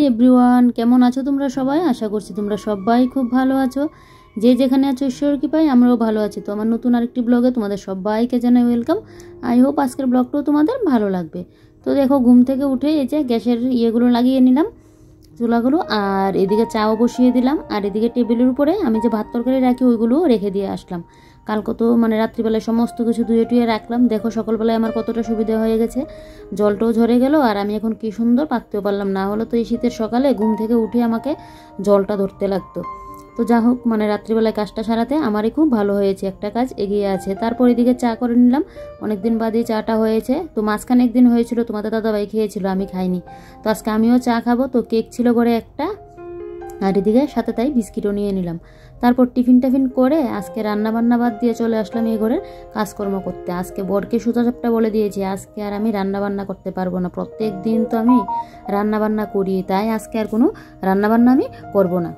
Everyone, কেমন আছো তোমরা সবাই? আশা করছি তোমরা সবাই খুব ভালো আছো। যে যেখানে আছো ঈশ্বরের কৃপায় আমরাও ভালো আছি। তো আমার নতুন আরেকটি ব্লগে তোমাদের সবাইকে জানাই ওয়েলকাম। আই হোপ আজকের ব্লগটাও তোমাদের ভালো লাগবে। তো দেখো, ঘুম থেকে উঠে এই যে গ্যাসের ইয়েগুলো লাগিয়ে নিলাম, চুলাগুলো, আর এদিকে চাও বসিয়ে দিলাম, আর এদিকে টেবিলের উপরে আমি যে ভাত তরকারি রাখি ওইগুলো রেখে দিয়ে আসলাম। কালকে তো রাত্রিবেলায় সমস্ত কিছু ধুয়ে টুয়ে রাখলাম। দেখো সকালবেলায় আমার কতটা সুবিধা হয়ে গেছে, জলটাও ঝরে গেল, আর আমি এখন কি সুন্দর পাততেও পারলাম। না হলে তো এই শীতের সকালে ঘুম থেকে উঠে আমাকে জলটা ধরতে লাগতো। তো যা হোক, রাত্রিবেলায় কাজটা সারাতে আমারই খুব ভালো হয়েছে, একটা কাজ এগিয়ে আছে। তারপর এদিকে চা করে নিলাম, অনেকদিন বাদেই চাটা হয়েছে। তো মাঝখানে একদিন হয়েছিল, তোমাদের দাদাভাই খেয়েছিল, আমি খাইনি। তো আজকে আমিও চা খাবো। তো কেক ছিল ঘরে একটা, আর এদিকে সাথে তাই বিস্কিটও নিয়ে নিলাম। তারপর টিফিন টাফিন করে আজকে রান্নাবান্না বাদ দিয়ে চলে আসলাম এই ঘরের কাজকর্ম করতে। আজকে বরকে সোজাসাপটা বলে দিয়েছি, আজকে আর আমি রান্নাবান্না করতে পারবো না। প্রত্যেক দিন তো আমি রান্নাবান্না করি, তাই আজকে আর কোনো রান্নাবান্না আমি করবো না।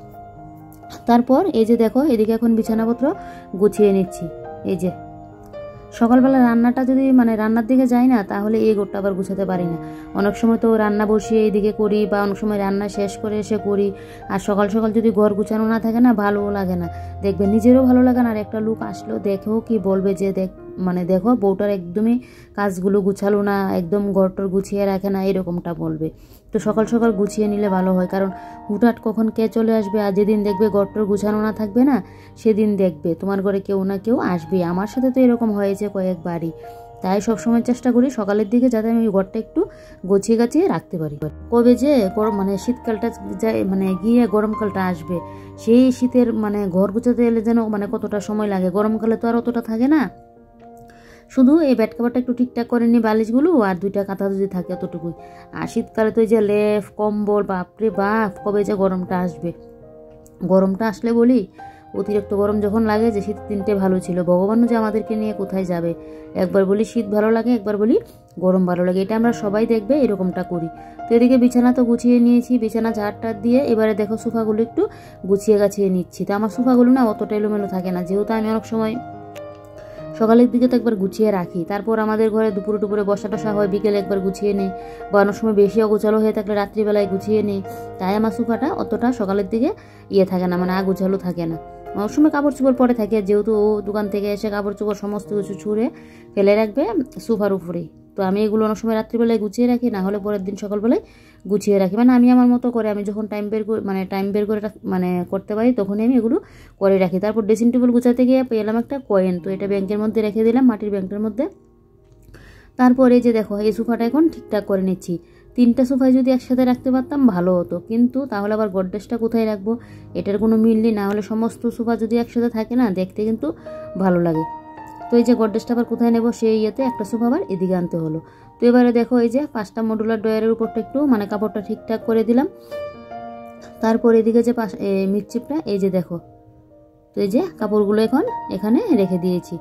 তারপর এই যে দেখো, এদিকে এখন বিছানাপত্র গুছিয়ে নিচ্ছি। এই যে সকালবেলা রান্নাটা যদি রান্নার দিকে যাই না, তাহলে এই ঘরটা আবার গুছাতে পারি না। অনেক সময় তো রান্না বসিয়ে এইদিকে করি, বা অনেক সময় রান্না শেষ করে এসে করি। আর সকাল সকাল যদি ঘর গুছানো না থাকে না, ভালোও লাগে না, দেখবে নিজেরও ভালো লাগে না। আর একটা লোক আসলেও দেখেও কি বলবে যে দেখো বউটার একদমই কাজগুলো গুছালো না, একদম ঘরটর গুছিয়ে রাখে না, এরকমটা বলবে। তো সকাল সকাল গুছিয়ে নিলে ভালো হয়, কারণ হুটহাট কখন কে চলে আসবে। আর যেদিন দেখবে ঘরটর গুছানো না থাকবে না, সেদিন দেখবে তোমার ঘরে কেউ না কেউ আসবে। আমার সাথে তো এরকম হয়েছে কয়েকবারই। তাই সবসময় চেষ্টা করি সকালের দিকে যাতে আমি ঘরটা একটু গুছিয়ে গাছিয়ে রাখতে পারি। কবে যে গরম শীতকালটা যায় গিয়ে গরমকালটা আসবে, সেই শীতের ঘর গুছাতে এলে যেন কতটা সময় লাগে। গরমকালে তো আর অতটা থাকে না, শুধু এই বেড কভারটা একটু ঠিকঠাক করে নিই, বালিশগুলো আর দুইটা কাঁথা যদি থাকে অতটুকুই। আর শীতকালে তো এই যে লেপ কম্বল, বাপরে বাপ, কবে যে গরমটা আসবে। গরমটা আসলে বলি, অতিরিক্ত গরম যখন লাগে যে শীত দিনটা ভালো ছিল, ভগবানও যে আমাদেরকে নিয়ে কোথায় যাবে। একবার বলি শীত ভালো লাগে, একবার বলি গরম ভালো লাগে, এটা আমরা সবাই দেখবে এরকমটা করি। তো এদিকে বিছানা তো গুছিয়ে নিয়েছি, বিছানা ঝাড়টা দিয়ে এবারে দেখো সোফাগুলো একটু গুছিয়ে গাছিয়ে নিচ্ছি। তো আমার সোফাগুলো না অতটা এলোমেলো থাকে না, যেহেতু আমি অনেক সময় সকালের দিকে তো একবার গুছিয়ে রাখি, তারপর আমাদের ঘরে দুপুরে টুপুরে বসা টসা হয়, বিকেলে একবার গুছিয়ে নেই, বা অনেক সময় বেশি অগোছালো হয়ে থাকলে রাত্রিবেলায় গুছিয়ে নেই। তাই আমার সোফাটা অতটা সকালের দিকে থাকে না, আগোছালো থাকে না। অনেক সময় কাপড় চোপড় পরে থাকে, যেহেতু ও দোকান থেকে এসে কাপড় চোপড় সমস্ত কিছু ছুঁড়ে ফেলে রাখবে সোফার উপরেই। তো আমি এগুলো অনেক সময় রাত্রিবেলায় গুছিয়ে রাখি, না হলে পরের দিন সকালবেলায় গুছিয়ে রাখি। আমি আমার মতো করে, আমি যখন টাইম বের করে করতে পারি, তখনই আমি এগুলো করে রাখি। তারপর ড্রেসিং টেবিল গুছাতে গিয়ে পেলাম একটা কয়েন, তো এটা ব্যাংকের মধ্যে রেখে দিলাম, মাটির ব্যাংকের মধ্যে। তারপরে যে দেখো, এই সোফাটা এখন ঠিকঠাক করে নিচ্ছি। 3টা সোফায় যদি একসাথে রাখতে পারতাম ভালো হতো, কিন্তু তাহলে আবার গডরেজটা কোথায় রাখবো, এটার কোনো মিল নেই। না হলে সমস্ত সোফা যদি একসাথে থাকে না, দেখতে কিন্তু ভালো লাগে। তো এই যে গডরেজটা আবার কোথায় নেব, সেই ইয়েতে একটা সোফা আবার এদিকে আনতে হলো। তো এবারে দেখো, এই যে 5টা মডুলার ড্রয়ারের উপরটা একটু কাপড়টা ঠিকঠাক করে দিলাম। তারপর এদিকে যে মিটচিপটা, এই যে দেখো, তো এই যে কাপড়গুলো এখন এখানে রেখে দিয়েছি।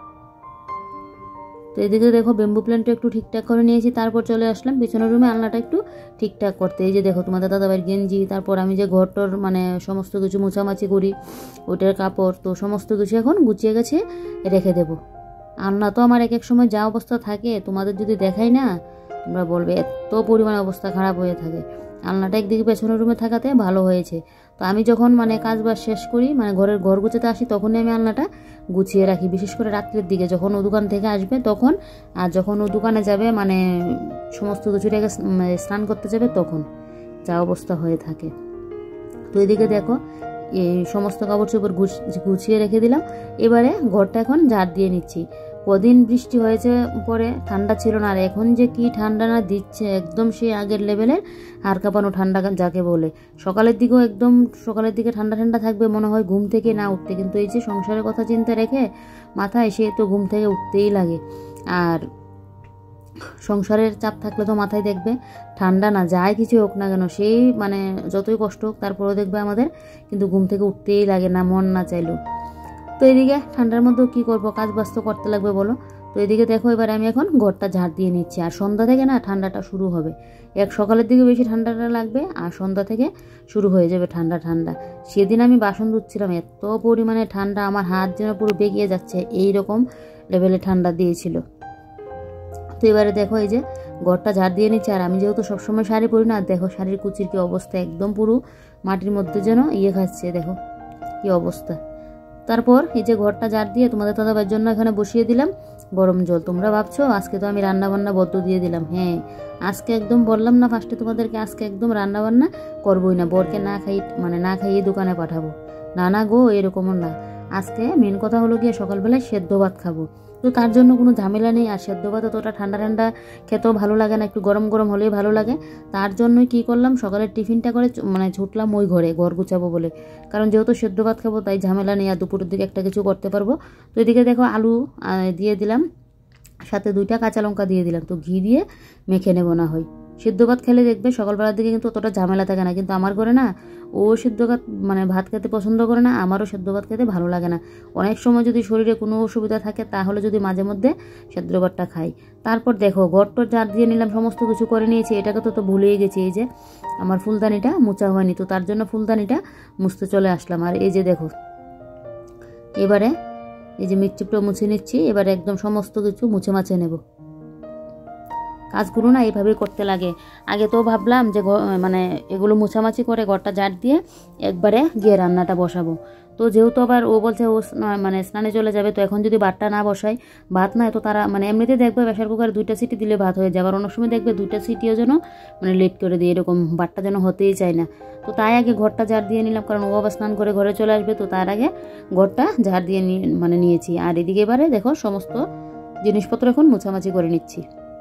তো এদিকে দেখো, বেম্বু প্ল্যান্টটা একটু ঠিকঠাক করে নিয়েছি। তারপর চলে আসলাম পিছনের রুমে আলনাটা একটু ঠিকঠাক করতে। এই যে দেখো, তোমাদের দাদাভাইয়ের গেঞ্জি, তারপর আমি যে ঘরটর সমস্ত কিছু মোছামাছি করি, ওইটার কাপড়, তো সমস্ত কিছু এখন গুছিয়ে গেছে রেখে দেবো। আলনা তো আমার এক এক সময় যা অবস্থা থাকে, তোমাদের যদি দেখাই না, তোমরা বলবে এত পরিমাণে অবস্থা খারাপ হয়ে থাকে। আলনাটা একদিকে পেছনের রুমে থাকাতে ভালো হয়েছে। তো আমি যখন কাজ বাজ শেষ করি, ঘর গুছাতে আসি, তখনই আমি আলনাটা গুছিয়ে রাখি, বিশেষ করে রাত্রের দিকে যখন ও দোকান থেকে আসবে তখন। আর যখন ও দোকানে যাবে সমস্ত কিছু রেখে স্নান করতে যাবে, তখন যা অবস্থা হয়ে থাকে। তো এদিকে দেখো, এই সমস্ত কাপড় চোপড় গুছিয়ে রেখে দিলাম। এবারে ঘরটা এখন ঝাড় দিয়ে নিচ্ছি। কদিন বৃষ্টি হয়েছে, পরে ঠান্ডা ছিল না, আর এখন যে কি ঠান্ডা না দিচ্ছে, একদম সেই আগের লেভেলের হাড় কাঁপানো ঠান্ডা যাকে বলে। সকালের দিকেও একদম সকালের দিকে ঠান্ডা ঠান্ডা থাকবে, মনে হয় ঘুম থেকে না উঠতে, কিন্তু এই যে সংসারের কথা চিন্তা রেখে মাথায়, সে তো ঘুম থেকে উঠতেই লাগে। আর সংসারের চাপ থাকলে তো মাথায় দেখবে ঠান্ডা না যায় কিছু হোক না কেন, সেই যতই কষ্ট হোক, তারপরেও দেখবে আমাদের কিন্তু ঘুম থেকে উঠতেই লাগে না, মন না চাইলেও। তো এদিকে ঠান্ডার মধ্যেও কী করবো, কাজ বাজ তো করতে লাগবে বলো। তো এদিকে দেখো, এবার আমি এখন ঘরটা ঝাড় দিয়ে নিচ্ছি। আর সন্ধ্যা থেকে না ঠান্ডাটা শুরু হবে, সকালের দিকে বেশি ঠান্ডাটা লাগবে, আর সন্ধ্যা থেকে শুরু হয়ে যাবে ঠান্ডা ঠান্ডা। সেদিন আমি বাসন ধুচ্ছিলাম, এত পরিমাণে ঠান্ডা, আমার হাত যেন পুরো বেঁকিয়ে যাচ্ছে, এই রকম লেভেলে ঠান্ডা দিয়েছিল। তো এবারে দেখো, এই যে ঘরটা ঝাড় দিয়ে নিচ্ছি। আর আমি যেহেতু সবসময় শাড়ি পরি না, দেখো শাড়ির কুচির কি অবস্থা, একদম পুরো মাটির মধ্যে যেন খাচ্ছে, দেখো কি অবস্থা। তারপর এই যে ঘরটা ঝাড় দিয়ে তোমাদের দাদাভাইয়ের জন্য এখানে বসিয়ে দিলাম গরম জল। তোমরা ভাবছো আজকে তো আমি রান্না বান্না বদ্ধ দিয়ে দিলাম। হ্যাঁ, আজকে একদম বললাম না ফার্স্টে তোমাদেরকে, আজকে একদম রান্না বান্না করবোই না, বরকে না খাইয়ে দোকানে পাঠাবো না গো, এরকমও না। আজকে মেন কথা হলো গিয়ে সকালবেলায় সেদ্ধ ভাত খাবো, তো তার জন্য কোনো ঝামেলা নেই। আর সেদ্ধ ভাত অতটা ঠান্ডা ঠান্ডা খেতেও ভালো লাগে না, একটু গরম গরম হলেই ভালো লাগে। তার জন্যই কী করলাম, সকালের টিফিনটা করে ছুটলাম ওই ঘর গুছাবো বলে, কারণ যেহেতু সেদ্ধ ভাত খাবো তাই ঝামেলা নেই, আর দুপুরের দিকে একটা কিছু করতে পারবো। তো এদিকে দেখো আলু দিয়ে দিলাম, সাথে 2টা কাঁচা লঙ্কা দিয়ে দিলাম। তো ঘি দিয়ে মেখে নেবো না হয়। সিদ্ধ ভাত খেলে দেখবে সকালবেলার দিকে কিন্তু অতটা ঝামেলা থাকে না, কিন্তু আমার ঘরে না ও সিদ্ধ ভাত ভাত খেতে পছন্দ করে না, আমারও সিদ্ধ ভাত খেতে ভালো লাগে না। অনেক সময় যদি শরীরে কোনো অসুবিধা থাকে তাহলে যদি মাঝে মধ্যে সিদ্ধ ভাতটা খাই। তারপর দেখো ঘরটর ঝাড় দিয়ে নিলাম, সমস্ত কিছু করে নিয়েছি। এটাকে তো ভুলেই গেছি, এই যে আমার ফুলদানিটা মোছা হয়নি, তো তার জন্য ফুলদানিটা মুছতে চলে আসলাম। আর এই যে দেখো এবারে এই যে মিটচিপটা মুছে নিচ্ছি, এবারে একদম সমস্ত কিছু মুছে মাছে নেব। কাজগুলো না এইভাবেই করতে লাগে। আগে তো ভাবলাম যে এগুলো মোছামাছি করে ঘরটা ঝাড় দিয়ে একবারে গিয়ে রান্নাটা বসাবো। তো যেহেতু আবার ও বলছে ও স্নানে চলে যাবে, তো এখন যদি ভাতটা না বসাই, ভাত না এত তারা এমনিতে দেখবে প্রেসার কুকারে 2টা সিটি দিলে ভাত হয়ে যাবে, আর অনেক সময় দেখবে 2টা সিটিও যেন লেট করে দিয়ে, এরকম ভাতটা যেন হতেই চায় না। তো তাই আগে ঘরটা ঝাড় দিয়ে নিলাম, কারণ ও আবার স্নান করে ঘরে চলে আসবে, তো তার আগে ঘরটা ঝাড় দিয়ে নিয়েছি। আর এদিকে এবারে দেখো সমস্ত জিনিসপত্র এখন মোছামাছি করে নিচ্ছি।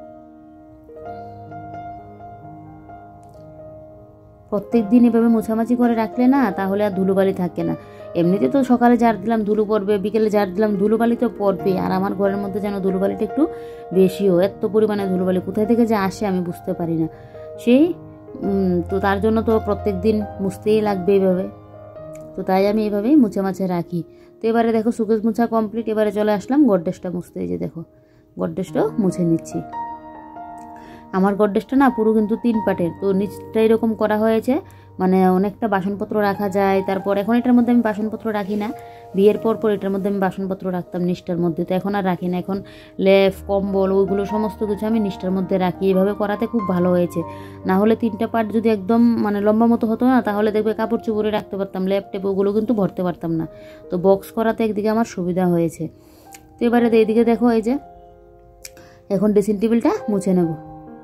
প্রত্যেক দিন এভাবে মোছামাছি করে রাখলে না তাহলে আর ধুলোবালি থাকে না। এমনিতে তো সকালে ঝাড় দিলাম ধুলো পড়বে, বিকেলে ঝাড় দিলাম ধুলোবালি তো পড়বে। আর আমার ঘরের মধ্যে যেন ধুলোবালিটা একটু বেশিও, এত পরিমাণে ধুলোবালি কোথায় থেকে যে আসে আমি বুঝতে পারি না। তো তার জন্য তো প্রত্যেক দিন মুছতেই লাগবে এইভাবে, তো তাই আমি এইভাবেই মুছে রাখি। তো এবারে দেখো সুকেশ মোছা কমপ্লিট, এবারে চলে আসলাম গডরেজটা মুছতে। এই যে দেখো গডরেজটাও মুছে নিচ্ছি। আমার গডরেজটা না পুরো কিন্তু 3 পাটের, তো নিচটা এরকম করা হয়েছে, অনেকটা বাসনপত্র রাখা যায়। তারপর এখন এটার মধ্যে আমি বাসনপত্র রাখি না, বিয়ের পর এটার মধ্যে আমি বাসনপত্র রাখতাম নিচটার মধ্যে, তো এখন আর রাখি না। এখন লেপ কম্বল ওইগুলো সমস্ত কিছু আমি নিচটার মধ্যে রাখি। এভাবে করাতে খুব ভালো হয়েছে, না হলে 3টা পাট যদি একদম লম্বা মতো হতো না, তাহলে দেখবে কাপড় চুপড়ে রাখতে পারতাম, লেপ টেপ ওগুলো কিন্তু ভরতে পারতাম না। তো বক্স করাতে একদিকে আমার সুবিধা হয়েছে। তো এবারে এইদিকে দেখো এই যে এখন ড্রেসিং টেবিলটা মুছে নেব।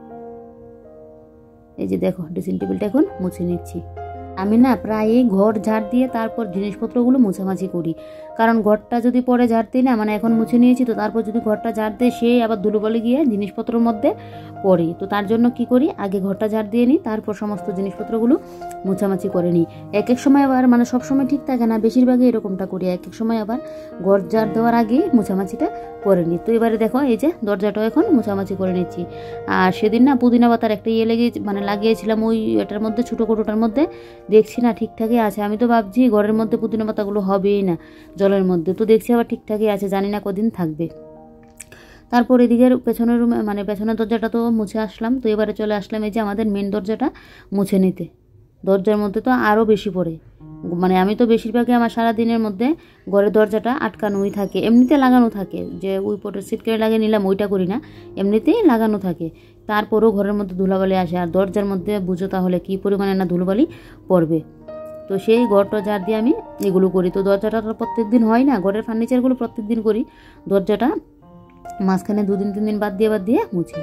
এই যে দেখো ড্রেসিং টেবিলটা এখন মুছে নিচ্ছি। আমি না প্রায় ঘর ঝাড় দিয়ে তারপর জিনিসপত্রগুলো মোছামাছি করি, কারণ ঘরটা যদি পরে ঝাড় দিই না, এখন মুছে নিয়েছি, তো তারপর যদি ঘরটা ঝাড় দিয়ে সে আবার ধুলোবালি গিয়ে জিনিসপত্রের মধ্যে পড়ি। তো তার জন্য কি করি, আগে ঘরটা ঝাড় দিয়ে নিই, তারপর সমস্ত জিনিসপত্রগুলো মোছামাছি করে নিই। এক সময় আবার সব সময় ঠিক থাকে না, বেশিরভাগই এরকমটা করি। এক সময় আবার ঘর ঝাড় দেওয়ার আগেই মোছামাছিটা করে নিই। তো এবারে দেখো এই যে দরজাটাও এখন মোছামাছি করে নিচ্ছি। আর সেদিন না পুদিনা পাতার একটা লাগিয়েছিলাম ওই এটার মধ্যে, ছোটো কোটোটার মধ্যে, দেখছি না ঠিকঠাকই আছে। আমি তো ভাবছি ঘরের মধ্যে পুদিনা পাতাগুলো হবেই না জলের মধ্যে, তো দেখছি আবার ঠিকঠাকই আছে, জানি না কদিন থাকবে। তারপর এদিকের পেছনের রুমে পেছনের দরজাটা তো মুছে আসলাম। তো এবারে চলে আসলাম এই যে আমাদের মেন দরজাটা মুছে নিতে। দরজার মধ্যে তো আরও বেশি পড়ে, আমি তো বেশিরভাগই আমার সারাদিনের মধ্যে ঘরের দরজাটা আটকানোই থাকে, এমনিতে লাগানো থাকে, যে ওই পটের সিট কেটে লাগিয়ে নিলাম ওইটা করি না, এমনিতেই লাগানো থাকে। তারপরেও ঘরের মধ্যে ধুলাবালি আসে, আর দরজার মধ্যে বুঝো তাহলে কী পরিমাণে না ধুলাবালি পড়বে। তো সেই ঘরটা ঝাড় দিয়ে আমি এগুলো করি। তো দরজাটা তো প্রত্যেক দিন হয় না, ঘরের ফার্নিচারগুলো প্রত্যেক দিন করি, দরজাটা মাঝখানে 2-3 দিন বাদ দিয়ে মুছি।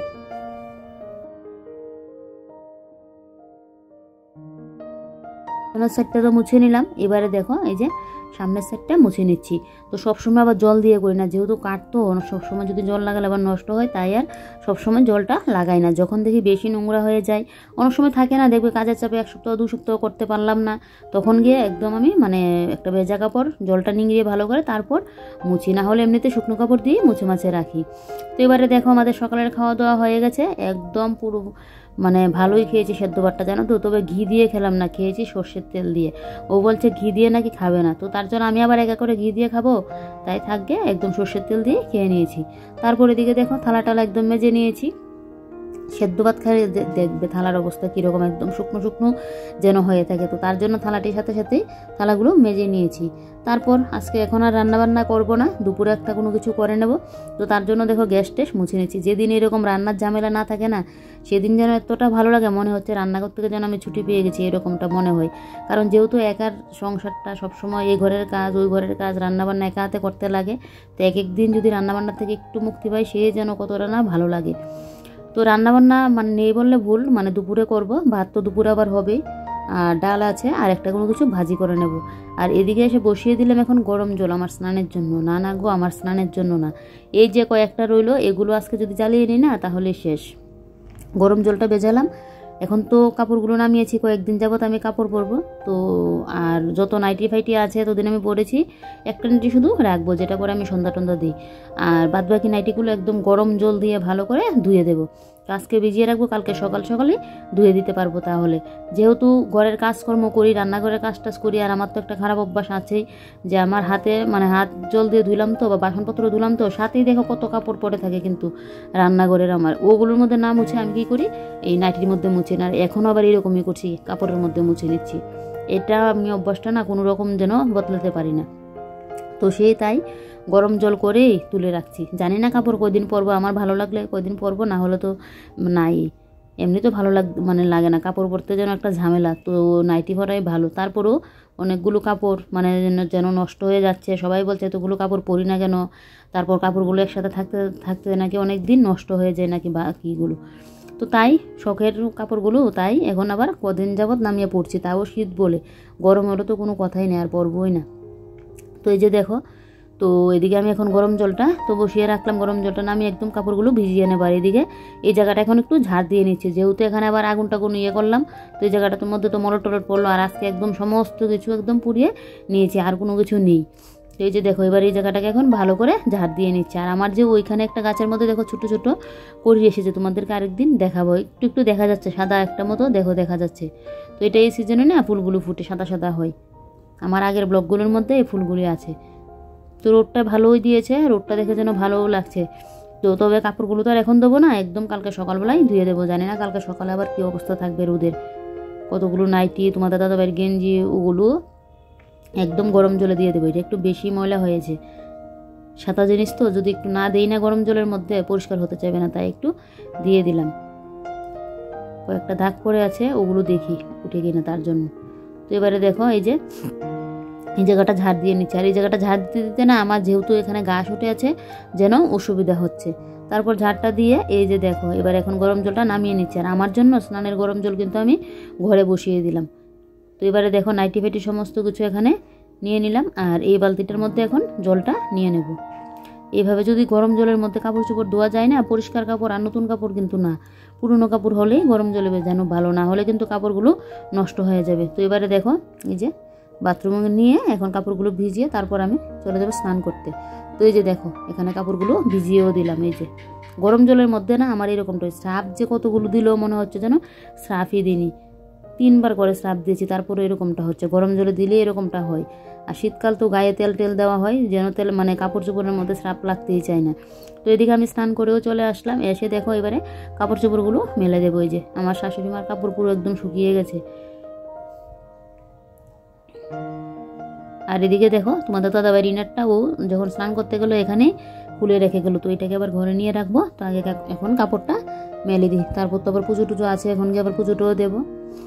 সামনের সাইডটা তো মুছে নিলাম, এবারে দেখো এই যে সামনের সাইডটা মুছে নিচ্ছি। তো সবসময় আবার জল দিয়ে করি না, যেহেতু কাঠ তো সবসময় যদি জল লাগালে আবার নষ্ট হয়, তাই আর সবসময় জলটা লাগাই না। যখন দেখি বেশি নোংরা হয়ে যায়, অনেক সময় থাকে না দেখবে কাজের চাপে 1 সপ্তাহ 2 সপ্তাহ করতে পারলাম না, তখন গিয়ে একদম আমি একটা ভেজা কাপড় জলটা নিংড়িয়ে ভালো করে তারপর মুছি, না হলে এমনিতে শুকনো কাপড় দিয়ে মুছে রাখি। তো এবারে দেখো আমাদের সকালের খাওয়া দাওয়া হয়ে গেছে, একদম পুরো ভালোই খেয়েছি সেদ্ধ ভাতটা, জানো তো। তবে ঘি দিয়ে খেলাম না, খেয়েছি সর্ষের তেল দিয়ে। ও বলছে ঘি দিয়ে নাকি খাবে না, তো তার জন্য আমি আবার একা করে ঘি দিয়ে খাবো, তাই একদম সর্ষের তেল দিয়ে খেয়ে নিয়েছি। তারপর এদিকে দেখো থালা টালা একদম মেজে নিয়েছি। সেদ্ধ ভাত খাই দেখবে থালার অবস্থা কীরকম, একদম শুকনো শুকনো যেন হয়ে থাকে। তো তার জন্য থালাটির সাথে সাথেই থালাগুলো মেজে নিয়েছি। তারপর আজকে এখন আর রান্নাবান্না করবো না, দুপুরে একটা কোনো কিছু করে নেব। তো তার জন্য দেখো গ্যাস টেস মুছে নিচ্ছি। যেদিন এরকম রান্নার ঝামেলা না থাকে না, সেদিন যেন এতটা ভালো লাগে, মনে হচ্ছে রান্নাঘর থেকে যেন আমি ছুটি পেয়ে গেছি, এরকমটা মনে হয়। কারণ যেহেতু একার সংসারটা সবসময় এই ঘরের কাজ ওই ঘরের কাজ রান্নাবান্না একা হাতে করতে লাগে, তো এক এক দিন যদি রান্নাবান্না থেকে একটু মুক্তি পাই, সে যেন কতটা না ভালো লাগে। তো রান্নাবান্না মানে নেই বললে ভুল, মানে দুপুরে করব, ভাত তো দুপুরে আবার হবে, আর ডাল আছে, আর একটা কোনো কিছু ভাজি করে নেব। আর এদিকে এসে বসিয়ে দিলাম এখন গরম জল আমার স্নানের জন্য। না না গো, আমার স্নানের জন্য না, এই যে কয়েকটা রইলো এগুলো আজকে যদি জ্বালিয়ে নিই না তাহলে শেষ। গরম জলটা বেজালাম। এখন তো কাপড়গুলো নামিয়েছি, কয়েকদিন যাবত আমি কাপড় পরবো তো। আর যত নাইটি ফাইটি আছে এতদিন আমি পরেছি, একটা নাইটি শুধু রাখবো যেটা পরে আমি সন্ধ্যা টন্ধা দিই। আর বাদবাকি নাইটিগুলো একদম গরম জল দিয়ে ভালো করে ধুয়ে দেবো। আজকে ভিজিয়ে রাখবো, কালকে সকাল সকালে ধুয়ে দিতে পারবো। তাহলে যেহেতু ঘরের কাজকর্ম করি, রান্নাঘরের কাজ টাজ করি, আর আমার তো একটা খারাপ অভ্যাস আছেই যে আমার হাতে মানে হাত জল দিয়ে ধুলাম তো বা বাসনপত্র ধুলাম তো, সাথেই দেখো কত কাপড় পরে থাকে কিন্তু রান্নাঘরের আমার। ওগুলোর মধ্যে না মুছে আমি কী করি, এই নাইটির মধ্যে মুছে না। আর এখনও আবার এরকমই করছি, কাপড়ের মধ্যে মুছে নিচ্ছি। এটা আমি অভ্যাসটা না কোনো রকম যেন বদলাতে পারি না। তো সেই তাই গরম জল করেই তুলে রাখছি। জানি না কাপড় কয়দিন পরবো, আমার ভালো লাগলে কয়দিন পরবো, না হলে তো নাই। এমনি তো ভালো মানে লাগে না, কাপড় পরতে যেন একটা ঝামেলা। তো নাইটি পরাই ভালো। তারপরেও অনেকগুলো কাপড় মানে যেন নষ্ট হয়ে যাচ্ছে, সবাই বলছে এতগুলো কাপড় পরি না কেন। তারপর কাপড়গুলো একসাথে থাকতে থাকতে নাকি অনেক দিন নষ্ট হয়ে যায় নাকি বাকিগুলো। তো তাই শখের কাপড়গুলো তাই এখন আবার কদিন যাবৎ নামিয়ে পড়ছি, তাও শীত বলে। গরম হলে তো কোনো কথাই নেই, আর পরবই না। তো এই যে দেখো, তো এদিকে আমি এখন গরম জলটা তো বসিয়ে রাখলাম, গরম জলটা নামিয়ে একদম কাপড়গুলো ভিজিয়ে নেবার। এদিকে এই জায়গাটা এখন একটু ঝাড় দিয়ে নিচ্ছি, যেহেতু এখানে আবার আগুন টাগুন ইয়ে করলাম, তো এই জায়গাটার মধ্যে তো মরট টরট পড়লো। আর আজকে একদম সমস্ত কিছু একদম পুড়িয়ে নিয়েছি, আর কোনো কিছু নেই। তো এই যে দেখো, এবার এই জায়গাটাকে এখন ভালো করে ঝাড় দিয়ে নিচ্ছে। আর আমার যে ওইখানে একটা গাছের মধ্যে দেখো ছোটো ছোটো করি এসেছে, তোমাদেরকে আরেকদিন দেখাবো। একটু একটু দেখা যাচ্ছে সাদা একটা মতো, দেখো দেখা যাচ্ছে। তো এটা এই সিজনে না ফুলগুলো ফুটে সাদা সাদা হয়। আমার আগের ব্লগগুলোর মধ্যে এই ফুলগুলি আছে। তো রোদটা ভালোই দিয়েছে, রোদটা দেখে যেন ভালোও লাগছে। তো তবে কাপড়গুলো তো আর এখন দেবো না, একদম কালকে সকালবেলায় ধুয়ে দেবো। জানি না কালকে সকালে আবার কী অবস্থা থাকবে রোদের। কতগুলো নাইটি, তোমাদের দাদাভাইয়ের গেঞ্জি, ওগুলো একদম গরম জলে দিয়ে দেবো। এটা একটু বেশি ময়লা হয়েছে, সাদা জিনিস তো, যদি একটু না দেই না গরম জলের মধ্যে পরিষ্কার হতে চাইবে না, তাই একটু দিয়ে দিলাম। কয়েকটা দাগ পড়ে আছে, ওগুলো দেখি উঠে কিনা তার জন্য। তো এবারে দেখো এই যে এই জায়গাটা ঝাড় দিয়ে নিচ্ছে। আর এই জায়গাটা ঝাড় দিতে দিতে না আমার যেহেতু এখানে ঘাস উঠে আছে যেন অসুবিধা হচ্ছে। তারপর ঝাড়টা দিয়ে এই যে দেখো এবার এখন গরম জলটা নামিয়ে নিচ্ছে। আর আমার জন্য স্নানের গরম জল কিন্তু আমি ঘরে বসিয়ে দিলাম। তো এবারে দেখো নাইটি ফাইটি সমস্ত কিছু এখানে নিয়ে নিলাম, আর এই বালতিটার মধ্যে এখন জলটা নিয়ে নেব। এইভাবে যদি গরম জলের মধ্যে কাপড় চোপড় ধোয়া যায় না, পরিষ্কার কাপড় আর নতুন কাপড় কিন্তু না, পুরনো কাপড় হলেই গরম জলে ভেজানো ভালো, না হলে কিন্তু কাপড়গুলো নষ্ট হয়ে যাবে। তো এবারে দেখো এই যে বাথরুমে নিয়ে এখন কাপড়গুলো ভিজিয়ে তারপর আমি চলে যাবো স্নান করতে। তো এই যে দেখো এখানে কাপড়গুলো ভিজিয়েও দিলাম। এই যে গরম জলের মধ্যে না আমার এরকমটা, স্রাফ যে কতগুলো দিলেও মনে হচ্ছে যেন স্রাফই দিইনি, 3বার করে স্রাফ দিয়েছি, তারপরে এরকমটা হচ্ছে। গরম জলে দিলে এরকমটা হয়। আর শীতকাল তো গায়ে তেল টেল দেওয়া হয়, যেন তেল মানে কাপড় চোপড়ের মধ্যে স্রাফ লাগতেই চায় না। তো এদিকে আমি স্নান করেও চলে আসলাম। এসে দেখো এবারে কাপড় চোপড়গুলো মেলে দেবো। এই যে আমার শাশুড়ি মার কাপড় পুরো একদম শুকিয়ে গেছে। আর এদিকে দেখো তোমাদের দাদাভাই রিনারটা ও যখন স্নান করতে গেলো এখানে খুলে রেখে গেলো, তো এটাকে আবার ঘরে নিয়ে রাখবো। তো আগে এখন কাপড়টা মেলে দিই, তারপর তো আবার পুজো টুজো আছে, এখন গিয়ে আবার পুজোটাও দেবো।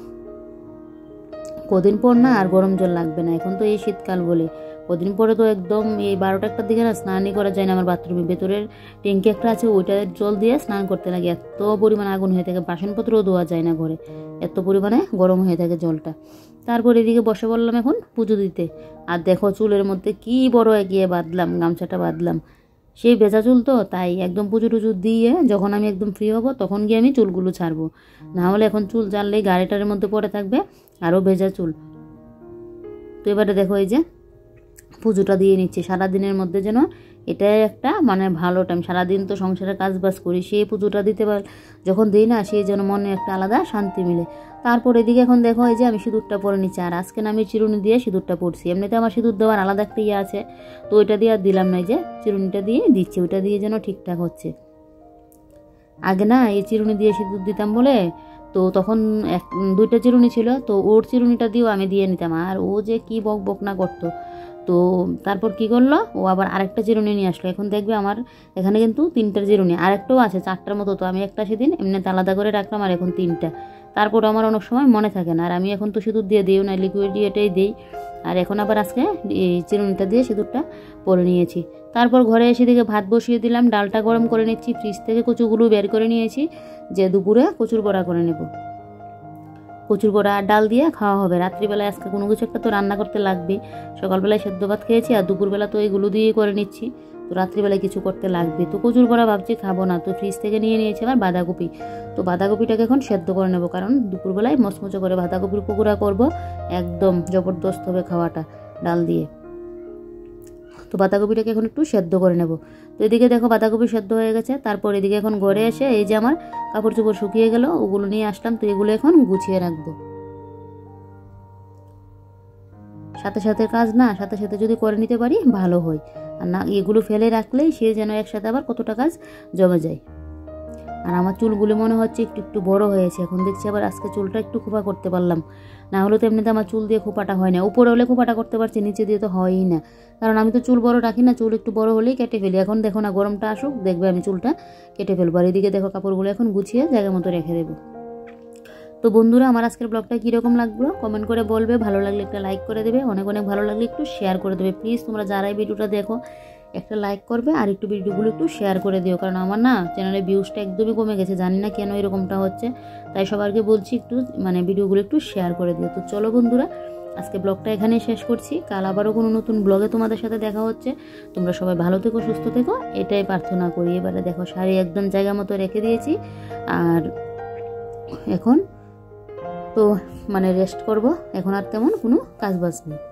কদিন পর না আর গরম জল লাগবে না, এখন তো এই শীতকাল বলে। কদিন পরে তো একদম এই 12টা-1টার দিকে না স্নানই করা যায় না। আমার বাথরুমে ভেতরের ট্যাঙ্কি একটা আছে, ওইটার জল দিয়ে স্নান করতে লাগে, এত পরিমাণে আগুন হয়ে থাকে, বাসনপত্রও ধোয়া যায় না ঘরে, এত পরিমাণে গরম হয়ে থাকে জলটা। তারপর এদিকে বসে বললাম এখন পুজো দিতে। আর দেখো চুলের মধ্যে কি বড় এগিয়ে বাঁধলাম, গামছাটা বাঁধলাম, সেই ভেজা চুল তো, তাই একদম পুজো টুজো দিয়ে যখন আমি একদম ফ্রি হব তখন গিয়ে আমি চুলগুলো ছাড়বো। না হলে এখন চুল জানলেই গাড়িটার মধ্যে পড়ে থাকবে, আরও ভেজা চুল। তো এবারে দেখো এই যে পুজোটা দিয়ে নিচ্ছি। সারাদিনের মধ্যে যেন এটাই একটা মানে ভালো টাইম, সারাদিন তো সংসারের কাজ বাজ করি, সেই পুজোটা দিতে যখন দিই না, সেই যেন মনে একটা আলাদা শান্তি মিলে। তারপর এদিকে এখন দেখো এই যে আমি সিঁদুরটা পরে নিচ্ছি। আর আজকে না আমি চিরুনি দিয়ে সিঁদুরটা পরছি, এমনিতে আমার সিঁদুর দেওয়ার আলাদা একটা ইয়ে আছে, তো ওইটা দিয়ে আর দিলাম না, এই যে চিরুনিটা দিয়ে দিচ্ছি, ওইটা দিয়ে যেন ঠিকঠাক হচ্ছে। আগে না এই চিরুনি দিয়ে সিঁদুর দিতাম বলে, তো তখন 2টা চিরুনি ছিল, তো ওর চিরুনিটা দিয়েও আমি দিয়ে নিতাম, আর ও যে কি বক বক না করতো। তো তারপর কি করলো, ও আবার আরেকটা চিরুনি নিয়ে আসলো। এখন দেখবে আমার এখানে কিন্তু 3টা চিরুনি, আরেকটাও আছে 4টার মতো। তো আমি একটা সেদিন এমনিতে আলাদা করে রাখলাম, আর এখন 3টা। তারপর আমার অনেক সময় মনে থাকে না, আর আমি এখন তো সিঁদুর দিয়ে দিই না, লিকুইড এটাই দিই। আর এখন আবার আজকে এই চিরুনিটা দিয়ে সিঁদুরটা পরে নিয়েছি। তারপর ঘরে এসে দিকে ভাত বসিয়ে দিলাম, ডালটা গরম করে নিচ্ছি, ফ্রিজ থেকে কচুগুলো বের করে নিয়েছি, যে দুপুরে কচুর বড়া করে নেব। কচুর বড়া আর ডাল দিয়ে খাওয়া হবে রাত্রিবেলায়। আজকে কোনো কিছু একটা তো রান্না করতে লাগবে। সকালবেলায় সেদ্ধ ভাত খেয়েছি, আর দুপুরবেলা তো এইগুলো দিয়েই করে নিচ্ছি, তো রাত্রিবেলায় কিছু করতে লাগবে। তো কচুর বড়া ভাবছি খাবো না, তো ফ্রিজ থেকে নিয়ে নিয়েছি আবার বাঁধাকপি। তো বাঁধাকপিটাকে এখন সেদ্ধ করে নেবো, কারণ দুপুরবেলায় মচমচো করে বাঁধাকপির পকোড়া করব, একদম জবরদস্ত হবে খাওয়াটা ডাল দিয়ে। তো বাঁধাকপিটাকে এখন একটু সেদ্ধ করে নেব। তো এদিকে দেখো বাঁধাকপি সেদ্ধ হয়ে গেছে। তারপর এদিকে এখন ঘরে এসে এই যে আমার কাপড় চোপড় শুকিয়ে গেল, ওগুলো নিয়ে আসলাম। তো এগুলো এখন গুছিয়ে রাখবো। সাথে সাথে কাজ না, সাথে সাথে যদি করে নিতে পারি ভালো হয়, আর না এগুলো ফেলে রাখলেই সে যেন একসাথে আবার কতটা কাজ জমে যায়। আর আমার চুলগুলো মনে হচ্ছে একটু একটু বড় হয়েছে, এখন দেখছি আবার আজকে চুলটা একটু খোপা করতে পারলাম। না হলে তো এমনিতে আমার চুল দিয়ে খোপাটা হয় না, উপরে হলে খোপাটা করতে পারছি, নিচে দিয়ে তো হয়ই না, কারণ আমি তো চুল বড় রাখি না, চুল একটু বড় হলেই কেটে ফেলি। এখন দেখো না, গরমটা আসুক, দেখবে আমি চুলটা কেটে ফেলবো। আর এদিকে দেখো কাপড়গুলো এখন গুছিয়ে জায়গা মতো রেখে দেবো। তো বন্ধুরা, আমার আজকের ব্লগটা কীরকম লাগলো কমেন্ট করে বলবে, ভালো লাগলে একটা লাইক করে দেবে, অনেক অনেক ভালো লাগলে একটু শেয়ার করে দেবে। প্লিজ তোমরা যারাই ভিডিওটা দেখো একটা লাইক করবে, আর একটু ভিডিওগুলো একটু শেয়ার করে দিও, কারণ আমার না চ্যানেলের ভিউজটা একদমই কমে গেছে, জানি না কেন এরকমটা হচ্ছে। তাই সবাইকে বলছি একটু ভিডিওগুলো একটু শেয়ার করে দিও। তো চলো বন্ধুরা, আজকে ব্লগটা এখানেই শেষ করছি, কাল আবারও কোনো নতুন ব্লগে তোমাদের সাথে দেখা হচ্ছে। তোমরা সবাই ভালো থেকো, সুস্থ থেকো, এটাই প্রার্থনা করি। এবারে দেখো শাড়ি একদম জায়গা মতো রেখে দিয়েছি, আর এখন তো রেস্ট করব, এখন আর তেমন কোনো কাজ বাজ নেই।